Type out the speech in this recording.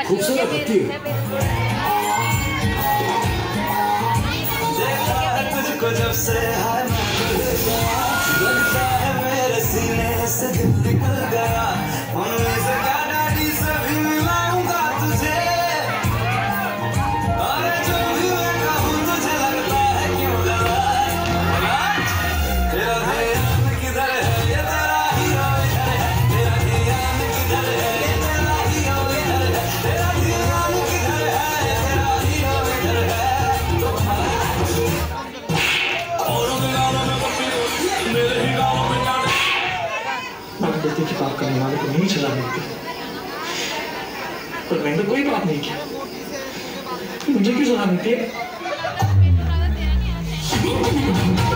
खूबसूरत होती है। देखा है तुझको जब से लगता है मेरे सीने से दिल निकल गया। मम्मी से क्या डैडी से भी मिलाऊंगा तुझे। अरे जो भी मैं कहूँ तुझे लगता है क्यों गलत। तेरा ध्यान किधर है ये तेरा हीरो इधर है। तेरा ध्यान किधर है ये तेरा हीरो इधर है। तेरा ध्यान किधर है ये तेरा हीरो इधर है। मैंने गलती की बात करने वाले को नहीं चला देती, पर मैंने तो कोई बात नहीं की, मुझे क्यों सलाह देती है?